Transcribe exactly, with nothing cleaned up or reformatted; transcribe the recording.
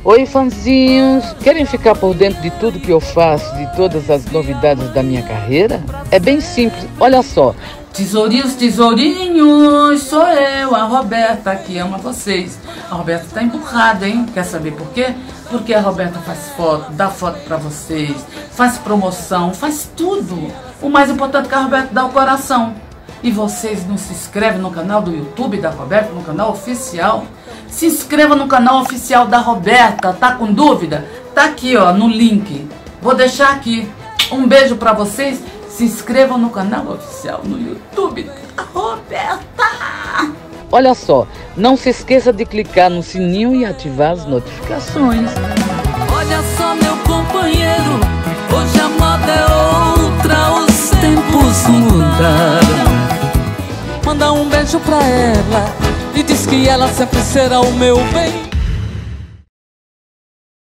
Oi, fãzinhos! Querem ficar por dentro de tudo que eu faço, de todas as novidades da minha carreira? É bem simples, olha só. Tesourinhos, tesourinhos, sou eu, a Roberta, que ama vocês. A Roberta tá emburrada, hein? Quer saber por quê? Porque a Roberta faz foto, dá foto pra vocês, faz promoção, faz tudo. O mais importante é que a Roberta dá o coração. E vocês não se inscrevem no canal do YouTube da Roberta, no canal oficial? Se inscreva no canal oficial da Roberta, tá com dúvida? Tá aqui, ó, no link. Vou deixar aqui. Um beijo pra vocês. Se inscrevam no canal oficial no YouTube da Roberta. Olha só, não se esqueça de clicar no sininho e ativar as notificações. Olha só, meu companheiro, hoje a moda é outra, os tempos mudaram. Manda um beijo pra ela e diz que ela sempre será o meu bem.